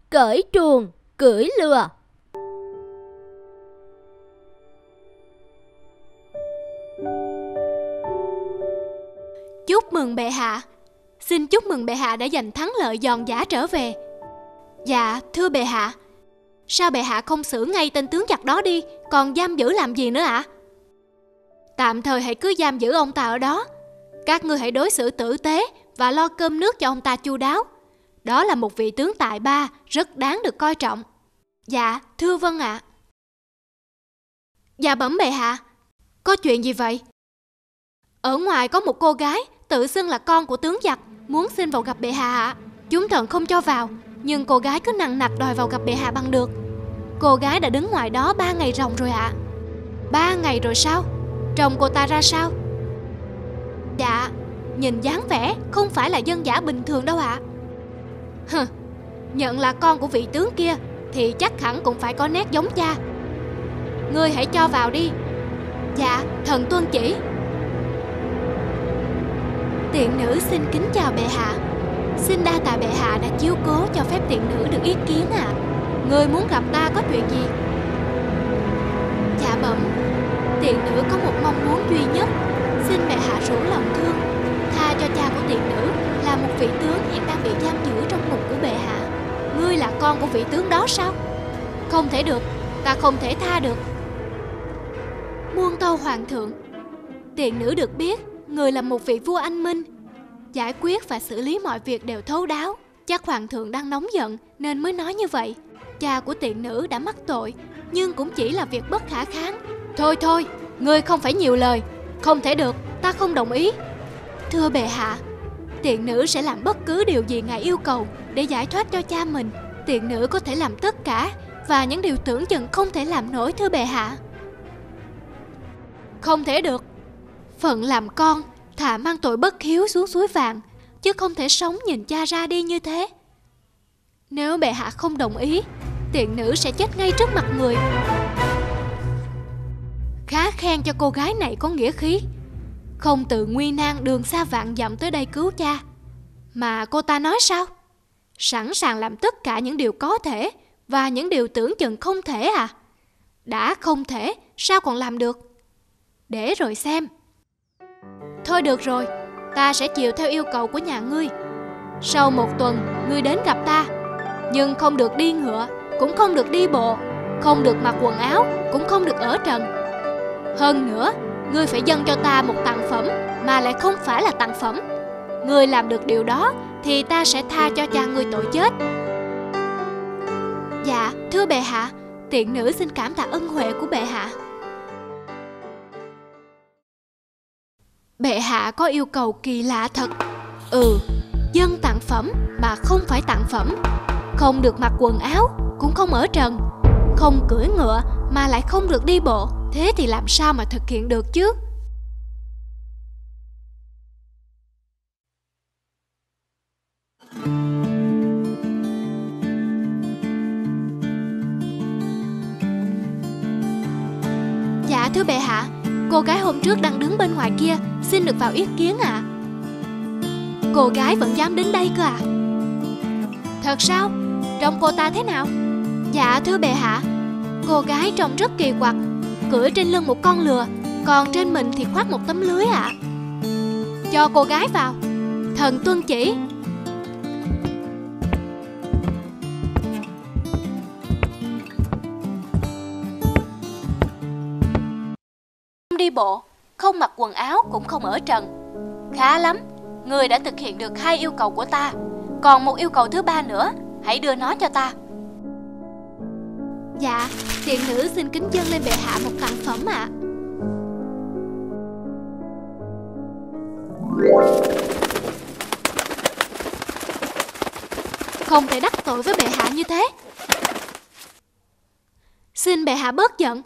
cởi truồng, cưỡi lừa. Chúc mừng bệ hạ. Xin chúc mừng bệ hạ đã giành thắng lợi giòn giã trở về. Dạ, thưa bệ hạ. Sao bệ hạ không xử ngay tên tướng giặc đó đi, còn giam giữ làm gì nữa ạ? Tạm thời hãy cứ giam giữ ông ta ở đó. Các ngươi hãy đối xử tử tế và lo cơm nước cho ông ta chu đáo. Đó là một vị tướng tài ba, rất đáng được coi trọng. Dạ, thưa vâng ạ. Dạ bẩm bệ hạ. Có chuyện gì vậy? Ở ngoài có một cô gái tự xưng là con của tướng giặc, muốn xin vào gặp bệ hạ ạ. Chúng thần không cho vào, nhưng cô gái cứ nằng nặc đòi vào gặp bệ hạ bằng được. Cô gái đã đứng ngoài đó 3 ngày ròng rồi ạ. 3 ngày rồi sao? Trông cô ta ra sao? Dạ, nhìn dáng vẻ không phải là dân dã bình thường đâu ạ. Nhận là con của vị tướng kia thì chắc hẳn cũng phải có nét giống cha. Ngươi hãy cho vào đi. Dạ, thần tuân chỉ. Tiện nữ xin kính chào bệ hạ. Xin đa tạ bệ hạ đã chiếu cố cho phép tiện nữ được ý kiến ạ. Ngươi muốn gặp ta có chuyện gì? Dạ bẩm, tiện nữ có một mong muốn duy nhất. Xin bệ hạ rủ lòng thương, tha cho cha của tiện nữ là một vị tướng hiện đang bị giam giữ trong ngục của bệ hạ. Ngươi là con của vị tướng đó sao? Không thể được, ta không thể tha được. Muôn tâu hoàng thượng, tiện nữ được biết người là một vị vua anh minh, giải quyết và xử lý mọi việc đều thấu đáo. Chắc hoàng thượng đang nóng giận nên mới nói như vậy. Cha của tiện nữ đã mắc tội, nhưng cũng chỉ là việc bất khả kháng. Thôi, ngươi không phải nhiều lời. Không thể được, ta không đồng ý. Thưa bệ hạ, tiện nữ sẽ làm bất cứ điều gì ngài yêu cầu để giải thoát cho cha mình. Tiện nữ có thể làm tất cả, và những điều tưởng chừng không thể làm nổi, thưa bệ hạ. Không thể được. Phận làm con thà mang tội bất hiếu xuống suối vàng, chứ không thể sống nhìn cha ra đi như thế. Nếu bệ hạ không đồng ý, tiện nữ sẽ chết ngay trước mặt người. Khá khen cho cô gái này có nghĩa khí, không tự nguy nan đường xa vạn dặm tới đây cứu cha. Mà cô ta nói sao? Sẵn sàng làm tất cả những điều có thể và những điều tưởng chừng không thể à? Đã không thể, sao còn làm được? Để rồi xem. Thôi được rồi, ta sẽ chiều theo yêu cầu của nhà ngươi. Sau 1 tuần, ngươi đến gặp ta. Nhưng không được đi ngựa, cũng không được đi bộ, không được mặc quần áo, cũng không được ở trần. Hơn nữa, ngươi phải dâng cho ta một tặng phẩm, mà lại không phải là tặng phẩm. Ngươi làm được điều đó thì ta sẽ tha cho cha ngươi tội chết. Dạ, thưa bệ hạ, tiện nữ xin cảm tạ ân huệ của bệ hạ. Bệ hạ có yêu cầu kỳ lạ thật. Dâng tặng phẩm mà không phải tặng phẩm, không được mặc quần áo, cũng không ở trần, không cưỡi ngựa mà lại không được đi bộ. Thế thì làm sao mà thực hiện được chứ? Dạ thưa bệ hạ, cô gái hôm trước đang đứng bên ngoài kia, xin được vào ý kiến ạ. Cô gái vẫn dám đến đây cơ à? Thật sao? Trông cô ta thế nào? Dạ thưa bệ hạ, cô gái trông rất kỳ quặc, cưỡi trên lưng một con lừa, còn trên mình thì khoác một tấm lưới ạ. Cho cô gái vào. Thần tuân chỉ. Không đi bộ, không mặc quần áo, cũng không ở trần. Khá lắm, ngươi đã thực hiện được 2 yêu cầu của ta. Còn một yêu cầu thứ 3 nữa, hãy đưa nó cho ta. Dạ, tiện nữ xin kính dâng lên bệ hạ một tặng phẩm ạ. Không thể đắc tội với bệ hạ như thế. Xin bệ hạ bớt giận.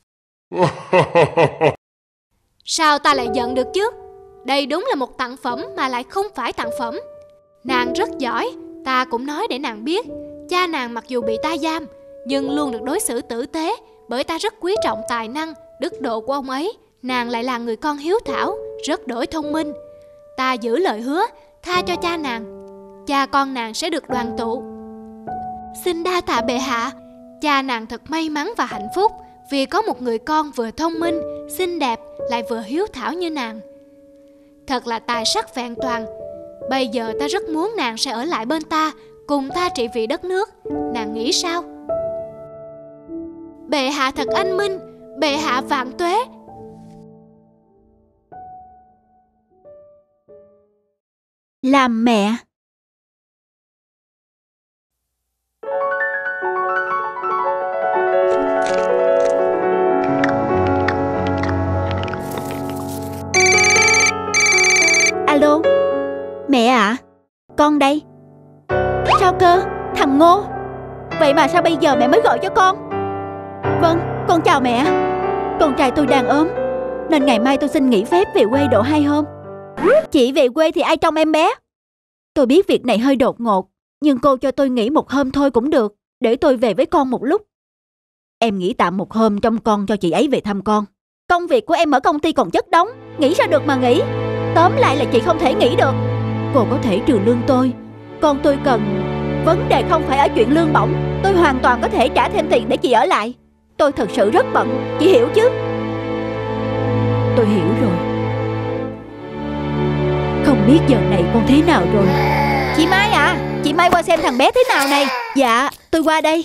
Sao ta lại giận được chứ? Đây đúng là một tặng phẩm mà lại không phải tặng phẩm. Nàng rất giỏi, ta cũng nói để nàng biết. Cha nàng mặc dù bị ta giam, nhưng luôn được đối xử tử tế, bởi ta rất quý trọng tài năng, đức độ của ông ấy. Nàng lại là người con hiếu thảo, rất đổi thông minh. Ta giữ lời hứa, tha cho cha nàng. Cha con nàng sẽ được đoàn tụ. Xin đa tạ bệ hạ. Cha nàng thật may mắn và hạnh phúc vì có một người con vừa thông minh, xinh đẹp lại vừa hiếu thảo như nàng. Thật là tài sắc vẹn toàn. Bây giờ ta rất muốn nàng sẽ ở lại bên ta, cùng ta trị vì đất nước. Nàng nghĩ sao? Bệ hạ thật anh minh. Bệ hạ vạn tuế. Làm mẹ. Alo, mẹ ạ, con đây. Sao cơ, thằng Ngô? Vậy mà sao bây giờ mẹ mới gọi cho con? Vâng, con chào mẹ. Con trai tôi đang ốm, nên ngày mai tôi xin nghỉ phép về quê độ 2 hôm. Chị về quê thì ai trông em bé? Tôi biết việc này hơi đột ngột, nhưng cô cho tôi nghỉ 1 hôm thôi cũng được, để tôi về với con một lúc. Em nghỉ tạm 1 hôm trông con cho chị ấy về thăm con. Công việc của em ở công ty còn chất đống, nghỉ sao được mà nghỉ. Tóm lại là chị không thể nghỉ được. Cô có thể trừ lương tôi, con tôi cần. Vấn đề không phải ở chuyện lương bổng. Tôi hoàn toàn có thể trả thêm tiền để chị ở lại. Tôi thật sự rất bận, chị hiểu chứ? Tôi hiểu rồi. Không biết giờ này con thế nào rồi? Chị Mai à, chị Mai qua xem thằng bé thế nào này. Dạ, tôi qua đây.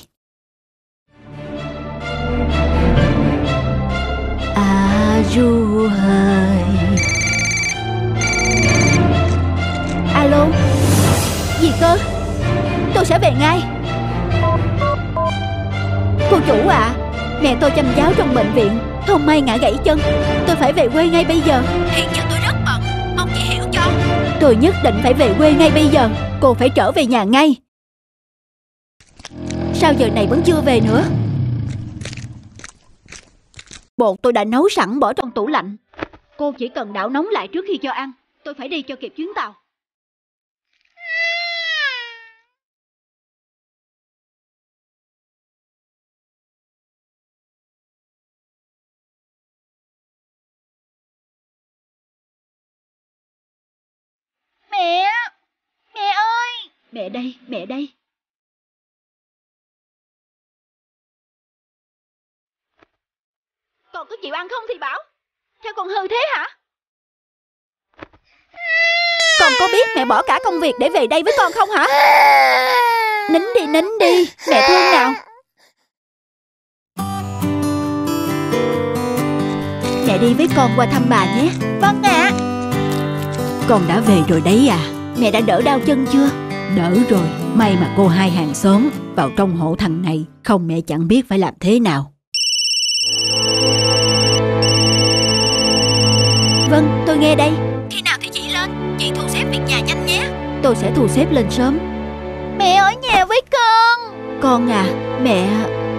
Du hời. Alo, gì cơ? Tôi sẽ về ngay. Cô chủ ạ, mẹ tôi chăm cháu trong bệnh viện, không may ngã gãy chân. Tôi phải về quê ngay bây giờ. Hiện giờ tôi rất bận, mong chị hiểu cho. Tôi nhất định phải về quê ngay bây giờ. Cô phải trở về nhà ngay. Sao giờ này vẫn chưa về nữa? Bột tôi đã nấu sẵn bỏ trong tủ lạnh. Cô chỉ cần đảo nóng lại trước khi cho ăn. Tôi phải đi cho kịp chuyến tàu. Mẹ! Mẹ ơi! Mẹ đây, mẹ đây. Con có chịu ăn không thì bảo. Sao con hư thế hả? Con có biết mẹ bỏ cả công việc để về đây với con không hả? Nín đi, mẹ thương nào. Mẹ đi với con qua thăm bà nhé. Vâng ạ. Con đã về rồi đấy à? Mẹ đã đỡ đau chân chưa? Đỡ rồi, may mà cô hai hàng xóm vào trong hộ thằng này, không mẹ chẳng biết phải làm thế nào. Vâng, tôi nghe đây. Khi nào thì chị lên? Chị thu xếp việc nhà nhanh nhé. Tôi sẽ thu xếp lên sớm. Mẹ ở nhà với con. Con à, mẹ...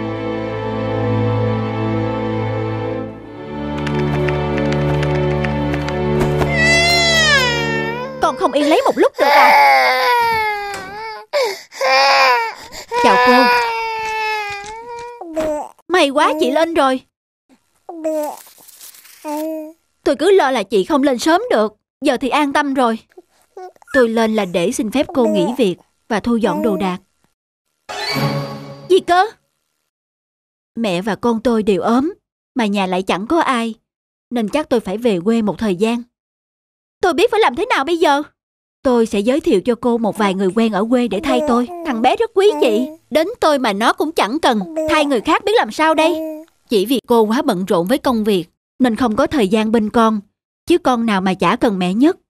Con không yên lấy một lúc được à? Chào cô. May quá chị lên rồi. Tôi cứ lo là chị không lên sớm được. Giờ thì an tâm rồi. Tôi lên là để xin phép cô nghỉ việc và thu dọn đồ đạc. Gì cơ? Mẹ và con tôi đều ốm, mà nhà lại chẳng có ai, nên chắc tôi phải về quê một thời gian. Tôi biết phải làm thế nào bây giờ. Tôi sẽ giới thiệu cho cô một vài người quen ở quê để thay tôi. Thằng bé rất quý chị. Đến tôi mà nó cũng chẳng cần. Thay người khác biết làm sao đây. Chỉ vì cô quá bận rộn với công việc nên không có thời gian bên con. Chứ con nào mà chả cần mẹ nhất.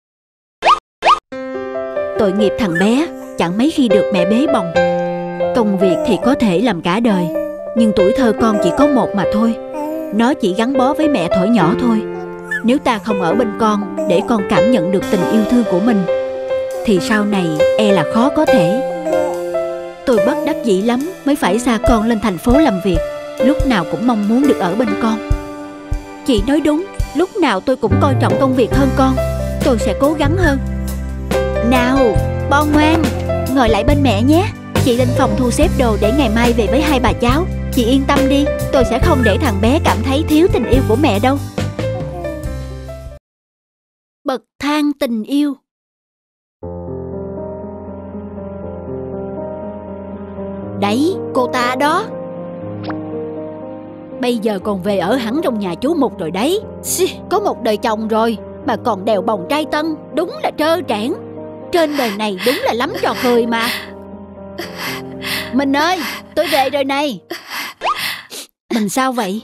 Tội nghiệp thằng bé, chẳng mấy khi được mẹ bế bồng. Công việc thì có thể làm cả đời, nhưng tuổi thơ con chỉ có một mà thôi. Nó chỉ gắn bó với mẹ thuở nhỏ thôi. Nếu ta không ở bên con để con cảm nhận được tình yêu thương của mình, thì sau này e là khó có thể. Tôi bất đắc dĩ lắm mới phải xa con lên thành phố làm việc. Lúc nào cũng mong muốn được ở bên con. Chị nói đúng, lúc nào tôi cũng coi trọng công việc hơn con. Tôi sẽ cố gắng hơn. Nào, Bon ngoan, ngồi lại bên mẹ nhé. Chị lên phòng thu xếp đồ để ngày mai về với hai bà cháu. Chị yên tâm đi, tôi sẽ không để thằng bé cảm thấy thiếu tình yêu của mẹ đâu. Bậc thang tình yêu. Đấy, cô ta đó. Bây giờ còn về ở hẳn trong nhà chú Mục rồi đấy. Có một đời chồng rồi mà còn đèo bồng trai tân, đúng là trơ trẽn. Trên đời này đúng là lắm trò cười mà. Mình ơi, tôi về rồi này. Mình sao vậy?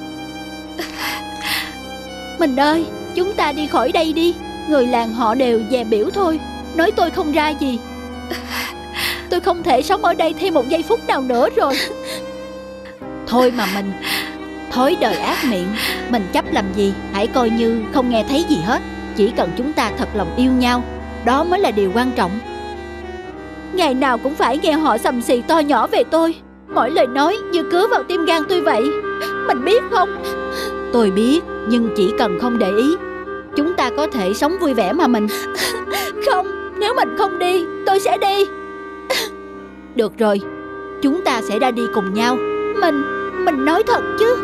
Mình ơi, chúng ta đi khỏi đây đi. Người làng họ đều dè biểu thôi, nói tôi không ra gì. Tôi không thể sống ở đây thêm một giây phút nào nữa rồi. Thôi mà mình, thói đời ác miệng, mình chấp làm gì, hãy coi như không nghe thấy gì hết. Chỉ cần chúng ta thật lòng yêu nhau, đó mới là điều quan trọng. Ngày nào cũng phải nghe họ xầm xì to nhỏ về tôi. Mỗi lời nói như cứa vào tim gan tôi vậy. Mình biết không? Tôi biết, nhưng chỉ cần không để ý, chúng ta có thể sống vui vẻ mà mình. Không, nếu mình không đi, tôi sẽ đi. Được rồi, chúng ta sẽ ra đi cùng nhau. Mình nói thật chứ.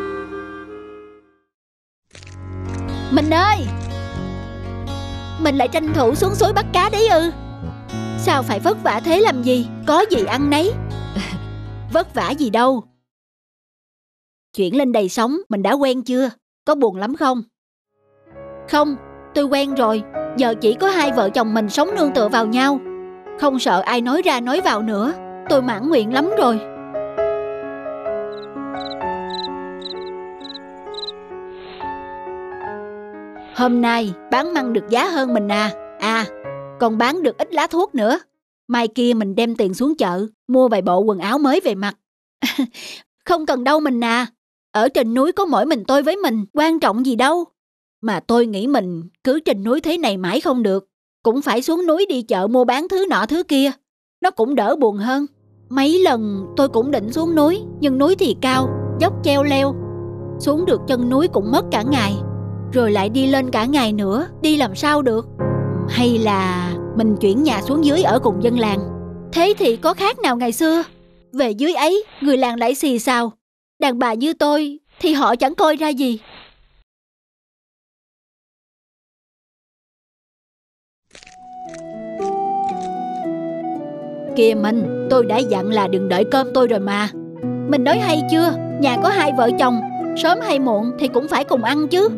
Mình ơi, mình lại tranh thủ xuống suối bắt cá đấy ư? Sao phải vất vả thế làm gì? Có gì ăn nấy. Vất vả gì đâu. Chuyển lên đây sống mình đã quen chưa? Có buồn lắm không? Không, tôi quen rồi. Giờ chỉ có hai vợ chồng mình sống nương tựa vào nhau, không sợ ai nói ra nói vào nữa. Tôi mãn nguyện lắm rồi. Hôm nay bán măng được giá hơn mình à. À, còn bán được ít lá thuốc nữa. Mai kia mình đem tiền xuống chợ mua vài bộ quần áo mới về mặc. Không cần đâu mình à. Ở trên núi có mỗi mình tôi với mình, quan trọng gì đâu. Mà tôi nghĩ mình cứ trên núi thế này mãi không được, cũng phải xuống núi đi chợ mua bán thứ nọ thứ kia. Nó cũng đỡ buồn hơn. Mấy lần tôi cũng định xuống núi, nhưng núi thì cao, dốc treo leo. Xuống được chân núi cũng mất cả ngày, rồi lại đi lên cả ngày nữa, đi làm sao được. Hay là mình chuyển nhà xuống dưới ở cùng dân làng. Thế thì có khác nào ngày xưa. Về dưới ấy, người làng lại xì xào. Đàn bà như tôi thì họ chẳng coi ra gì. Kìa mình, tôi đã dặn là đừng đợi cơm tôi rồi mà. Mình nói hay chưa? Nhà có hai vợ chồng, sớm hay muộn thì cũng phải cùng ăn chứ.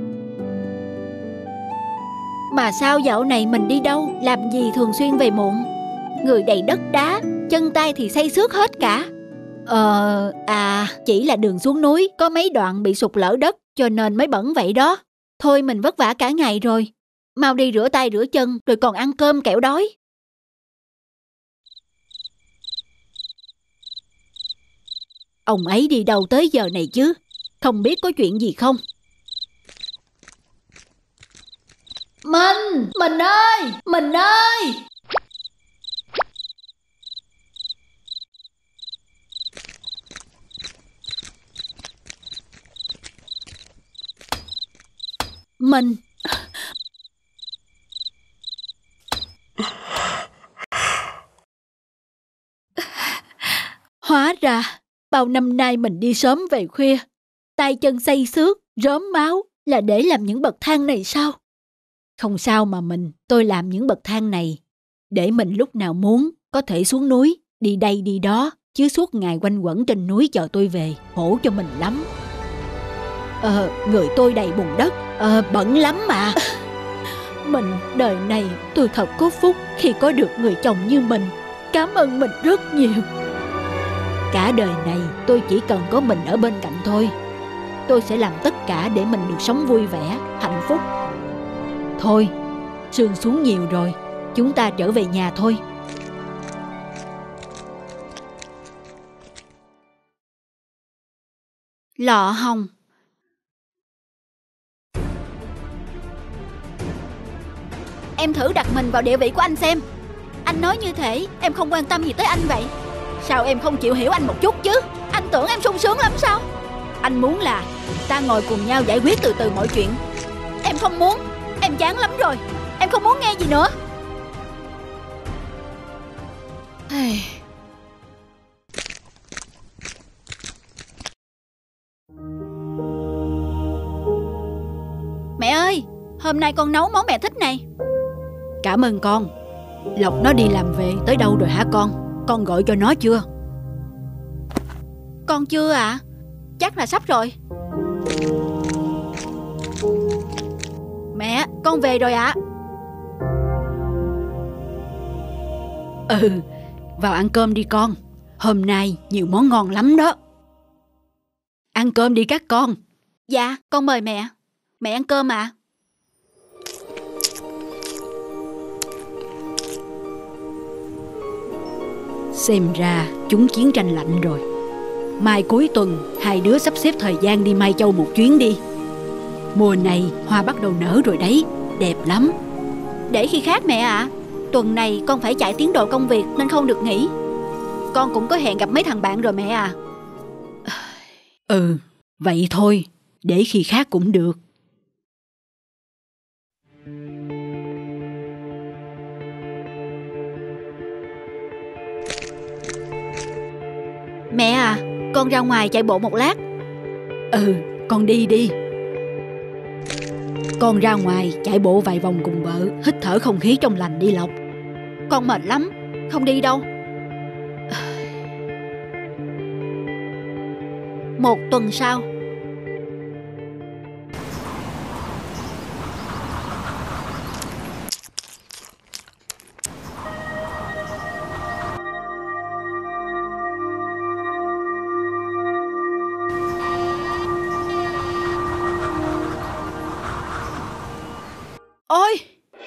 Mà sao dạo này mình đi đâu, làm gì thường xuyên về muộn? Người đầy đất đá, chân tay thì xây xước hết cả. Chỉ là đường xuống núi có mấy đoạn bị sụt lở đất, cho nên mới bẩn vậy đó. Thôi mình vất vả cả ngày rồi, mau đi rửa tay rửa chân rồi còn ăn cơm kẻo đói. Ông ấy đi đâu tới giờ này chứ? Không biết có chuyện gì không? Mình ơi, mình ơi. Mình. Hóa ra bao năm nay mình đi sớm về khuya, tay chân xây xước, rớm máu là để làm những bậc thang này sao? Không sao mà tôi làm những bậc thang này để mình lúc nào muốn có thể xuống núi, đi đây đi đó, chứ suốt ngày quanh quẩn trên núi chờ tôi về, khổ cho mình lắm. Người tôi đầy bùn đất, bẩn lắm mà. Mình đời này tôi thật có phúc khi có được người chồng như mình. Cảm ơn mình rất nhiều. Cả đời này tôi chỉ cần có mình ở bên cạnh thôi. Tôi sẽ làm tất cả để mình được sống vui vẻ, hạnh phúc. Thôi, sương xuống nhiều rồi, chúng ta trở về nhà thôi. Lọ hồng. Em thử đặt mình vào địa vị của anh xem. Anh nói như thế em không quan tâm gì tới anh vậy. Sao em không chịu hiểu anh một chút chứ? Anh tưởng em sung sướng lắm sao? Anh muốn là ta ngồi cùng nhau giải quyết từ từ mọi chuyện. Em không muốn. Em chán lắm rồi. Em không muốn nghe gì nữa. Mẹ ơi, hôm nay con nấu món mẹ thích này. Cảm ơn con. Lộc nó đi làm về tới đâu rồi hả con? Con gọi cho nó chưa? Con chưa ạ. Chắc là sắp rồi. Mẹ, con về rồi ạ. Vào ăn cơm đi con. Hôm nay nhiều món ngon lắm đó. Ăn cơm đi các con. Dạ, con mời mẹ. Mẹ ăn cơm ạ. Xem ra chúng chiến tranh lạnh rồi. Mai cuối tuần hai đứa sắp xếp thời gian đi Mai Châu một chuyến đi. Mùa này hoa bắt đầu nở rồi đấy. Đẹp lắm. Để khi khác mẹ ạ. Tuần này con phải chạy tiến độ công việc nên không được nghỉ. Con cũng có hẹn gặp mấy thằng bạn rồi mẹ à. Vậy thôi. Để khi khác cũng được. Mẹ à, con ra ngoài chạy bộ một lát. Con đi đi. Con ra ngoài chạy bộ vài vòng cùng vợ, hít thở không khí trong lành đi Lộc. Con mệt lắm, không đi đâu. Một tuần sau. Ôi!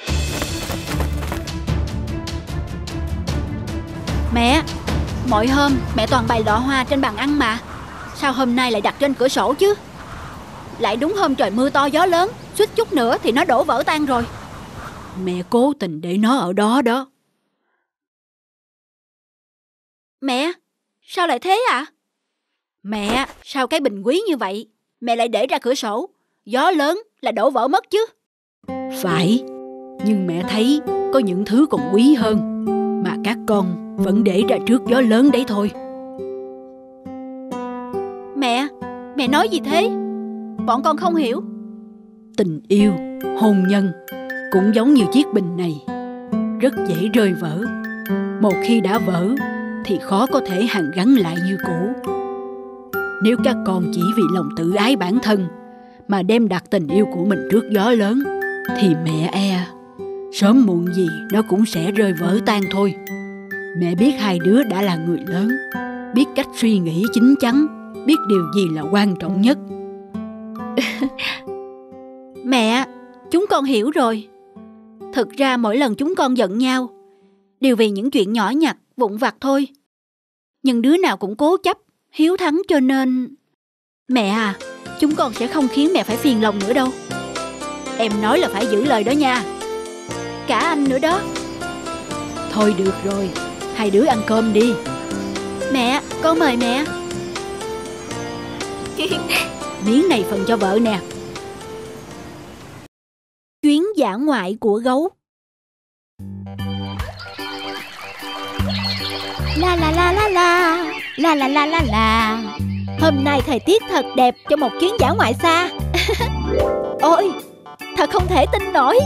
Mẹ, mọi hôm mẹ toàn bày lọ hoa trên bàn ăn mà. Sao hôm nay lại đặt trên cửa sổ chứ? Lại đúng hôm trời mưa to gió lớn, suýt chút nữa thì nó đổ vỡ tan rồi. Mẹ cố tình để nó ở đó đó. Mẹ, sao lại thế ạ? Mẹ, sao cái bình quý như vậy mẹ lại để ra cửa sổ? Gió lớn là đổ vỡ mất chứ. Phải, nhưng mẹ thấy có những thứ còn quý hơn mà các con vẫn để ra trước gió lớn đấy thôi. Mẹ nói gì thế? Bọn con không hiểu. Tình yêu, hôn nhân cũng giống như chiếc bình này, rất dễ rơi vỡ. Một khi đã vỡ thì khó có thể hàn gắn lại như cũ. Nếu các con chỉ vì lòng tự ái bản thân mà đem đặt tình yêu của mình trước gió lớn thì mẹ sớm muộn gì nó cũng sẽ rơi vỡ tan thôi. Mẹ biết hai đứa đã là người lớn, biết cách suy nghĩ chín chắn, biết điều gì là quan trọng nhất. Mẹ, chúng con hiểu rồi. Thực ra mỗi lần chúng con giận nhau đều vì những chuyện nhỏ nhặt, vụn vặt thôi. Nhưng đứa nào cũng cố chấp, hiếu thắng cho nên... Mẹ à, chúng con sẽ không khiến mẹ phải phiền lòng nữa đâu. Em nói là phải giữ lời đó nha. Cả anh nữa đó. Thôi được rồi, hai đứa ăn cơm đi. Mẹ, con mời mẹ. Miếng này phần cho vợ nè. Chuyến dã ngoại của gấu. La la la la la, la la la la la. Hôm nay thời tiết thật đẹp cho một chuyến dã ngoại xa. Ôi, thật không thể tin nổi.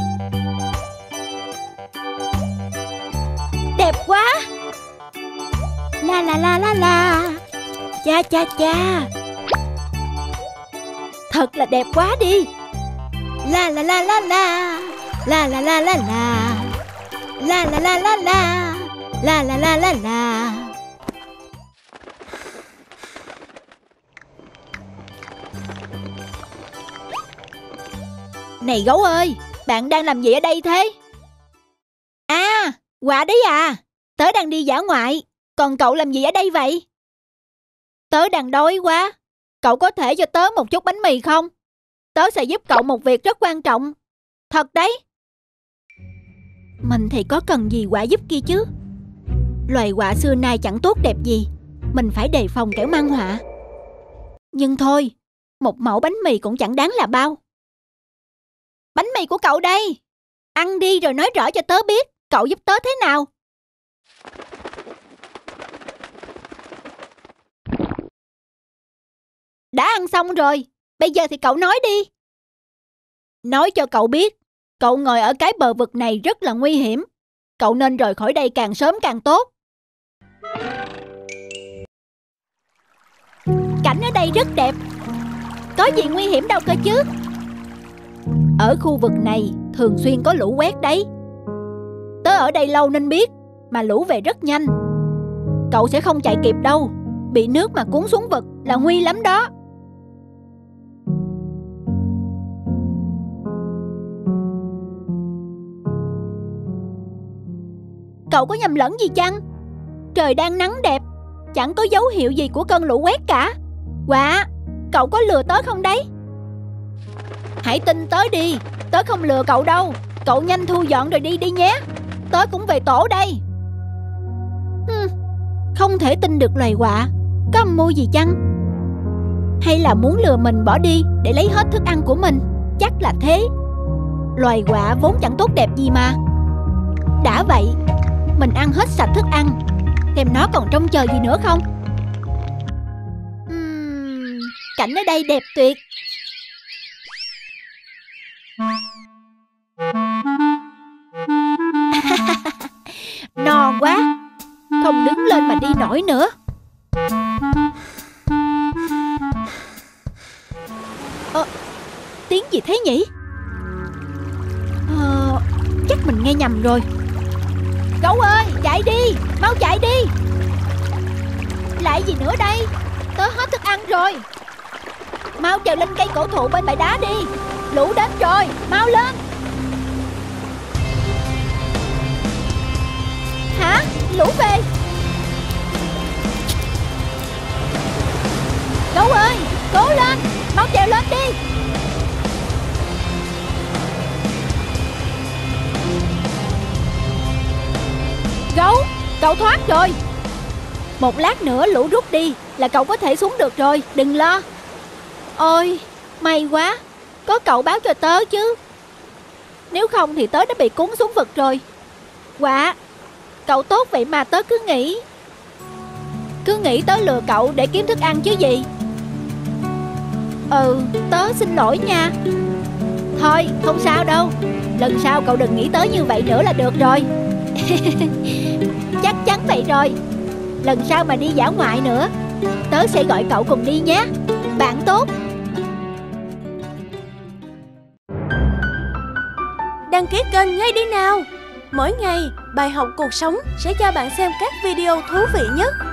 Đẹp quá. La la la la la. Cha cha cha. Thật là đẹp quá đi. La la la la la. La la la la la. La la la la la. La la la la la. Này gấu ơi, bạn đang làm gì ở đây thế? À, Quả đấy à. Tớ đang đi dã ngoại. Còn cậu làm gì ở đây vậy? Tớ đang đói quá. Cậu có thể cho tớ một chút bánh mì không? Tớ sẽ giúp cậu một việc rất quan trọng. Thật đấy. Mình thì có cần gì quả giúp kia chứ. Loài quạ xưa nay chẳng tốt đẹp gì. Mình phải đề phòng kẻo mang họa. Nhưng thôi, một mẩu bánh mì cũng chẳng đáng là bao. Bánh mì của cậu đây. Ăn đi rồi nói rõ cho tớ biết cậu giúp tớ thế nào. Đã ăn xong rồi. Bây giờ thì cậu nói đi. Nói cho cậu biết, cậu ngồi ở cái bờ vực này rất là nguy hiểm. Cậu nên rời khỏi đây càng sớm càng tốt. ở đây rất đẹp. Có gì nguy hiểm đâu cơ chứ. Ở khu vực này thường xuyên có lũ quét đấy. Tớ ở đây lâu nên biết, mà lũ về rất nhanh. Cậu sẽ không chạy kịp đâu. Bị nước mà cuốn xuống vực là nguy lắm đó. Cậu có nhầm lẫn gì chăng? Trời đang nắng đẹp, chẳng có dấu hiệu gì của cơn lũ quét cả. Quả, cậu có lừa tớ không đấy? Hãy tin tớ đi, tớ không lừa cậu đâu. Cậu nhanh thu dọn rồi đi đi nhé. Tớ cũng về tổ đây. Không thể tin được loài quạ. Có âm mưu gì chăng? Hay là muốn lừa mình bỏ đi để lấy hết thức ăn của mình? Chắc là thế. Loài quạ vốn chẳng tốt đẹp gì mà. Đã vậy, mình ăn hết sạch thức ăn, xem nó còn trông chờ gì nữa không. Cảnh ở đây đẹp tuyệt. No quá, không đứng lên mà đi nổi nữa. Tiếng gì thế nhỉ? Chắc mình nghe nhầm rồi. Gấu ơi, chạy đi, mau chạy đi. Lại gì nữa đây? Tớ hết thức ăn rồi. Mau trèo lên cây cổ thụ bên bãi đá đi. Lũ đến rồi, mau lên. Hả? Lũ về. Gấu ơi, cố lên, mau trèo lên đi. Gấu, cậu thoát rồi. Một lát nữa lũ rút đi là cậu có thể xuống được rồi, đừng lo. Ôi, may quá, có cậu báo cho tớ chứ. Nếu không thì tớ đã bị cuốn xuống vực rồi. Quả, cậu tốt vậy mà tớ cứ nghĩ tớ lừa cậu để kiếm thức ăn chứ gì. Tớ xin lỗi nha. Thôi, không sao đâu. Lần sau cậu đừng nghĩ tới như vậy nữa là được rồi. Chắc chắn vậy rồi. Lần sau mà đi dã ngoại nữa, tớ sẽ gọi cậu cùng đi nhé. Bạn tốt. Đăng ký kênh ngay đi nào. Mỗi ngày, bài học cuộc sống sẽ cho bạn xem các video thú vị nhất.